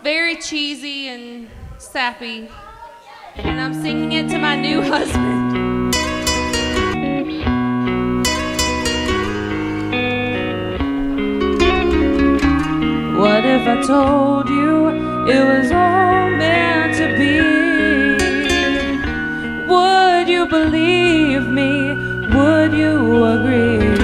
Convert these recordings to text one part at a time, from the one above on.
very cheesy and sappy, and I'm singing it to my new husband. What if I told you it was all meant to be? Would you believe me? Would you agree?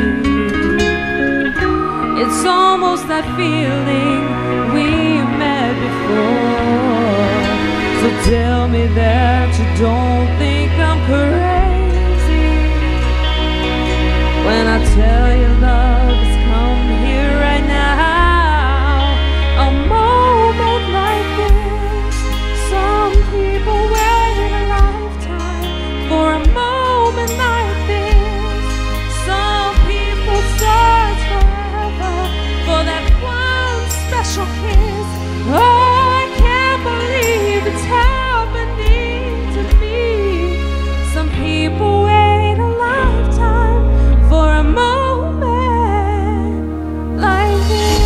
It's almost that feeling we met before. So tell me that you don't think I'm crazy when I tell you love has come here right now. A moment like this, some people wait a lifetime for a moment like this. Some people search forever for that one special kiss. Oh, I can't believe it's happening to me. Some people wait a lifetime for a moment like this.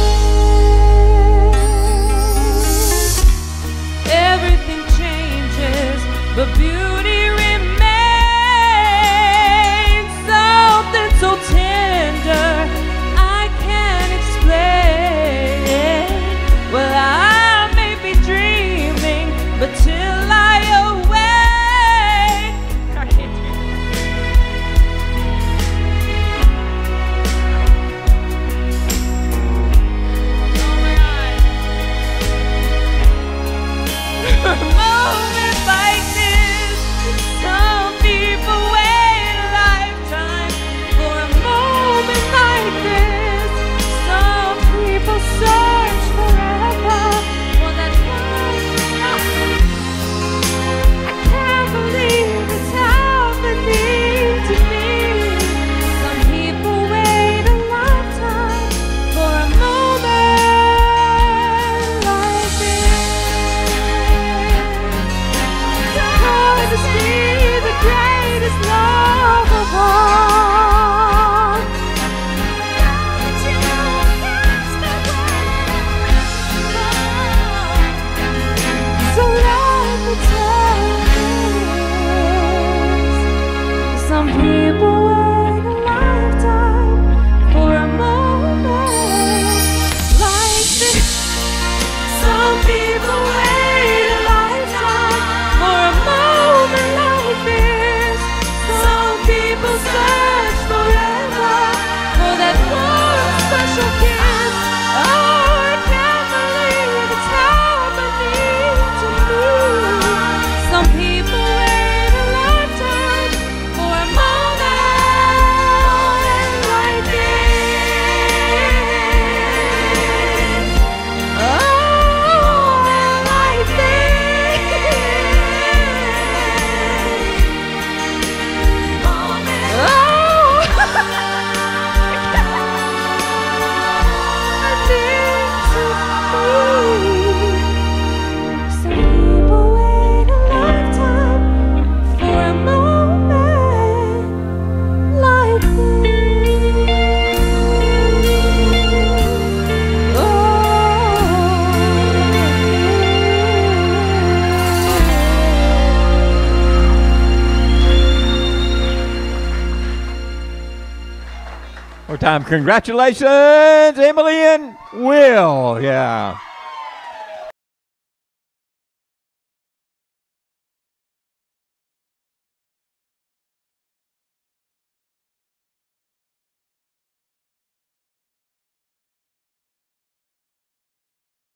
Everything changes, but beauty remains. Something so tender I can't explain. Well, I may be dreaming, but till I awake, I can't dream. Oh my God. For a moment like this, some people wait a lifetime. For a moment like this, some people search forever for that one. I can't believe it's happening to me. Some people wait a lifetime for a moment like this. God is the greatest love of all. So let me tell you this. Some people wait a lifetime for a moment like this. Some people wait a lifetime for a moment like this. Some people search forever for that one special kiss. Oh, I can't believe it's happening to me. Some people wait a lifetime for a moment like this. Oh, like this. Some people wait a lifetime for a moment like More time. Congratulations, Emily and Will. Yeah.